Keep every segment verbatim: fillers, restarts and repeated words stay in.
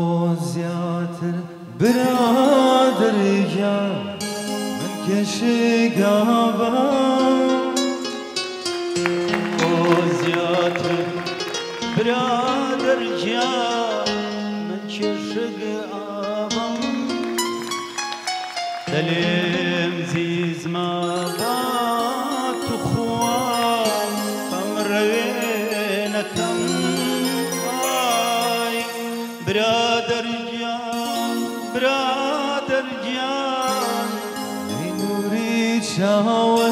زیاتر برادریا من کشگابا زیاتر برادریا من کشگابا دلم زیز ما با تو خواه فمروینکم آی برادر جان برادر جان ای نوری چاوه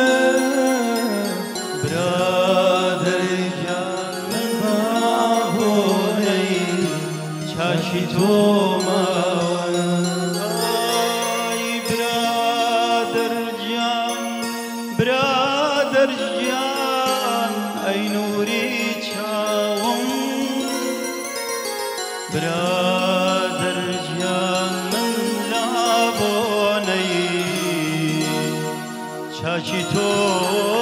برادر جان من بابونی چاشی تو برادر جان ای نوری چاوم برادر جان من لابونی چاچی تو